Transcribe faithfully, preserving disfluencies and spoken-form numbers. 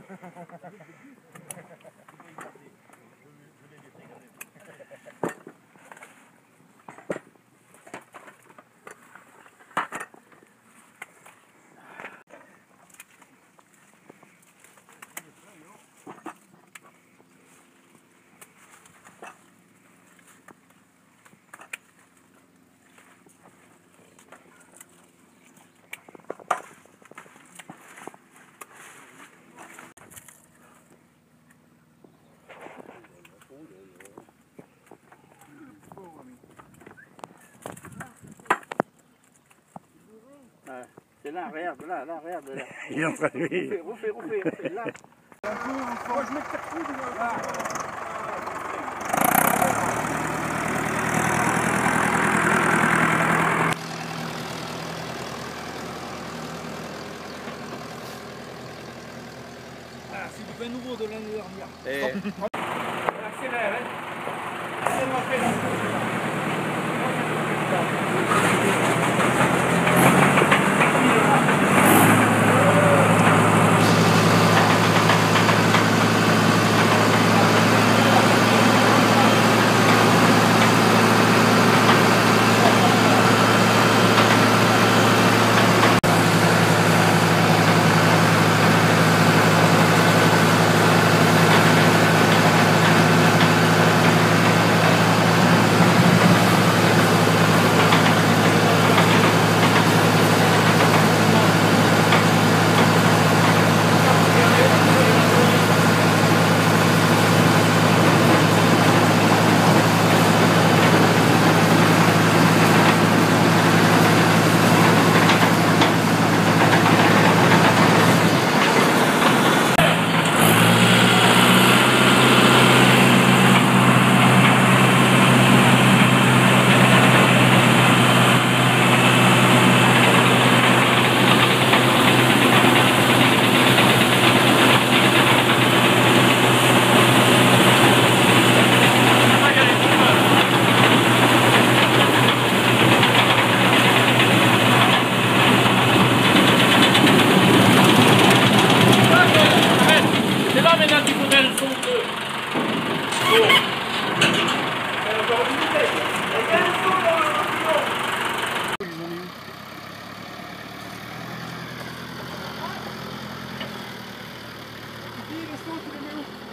C'est là, regarde, là, là, regarde, là. Il est en train de lui. Refais, refais, refais, là. Moi, je mets le carrefour, là. Ah, c'est du vin nouveau de l'année dernière. Et... Accélère, hein. Accélère, accélère. Let's go to the middle.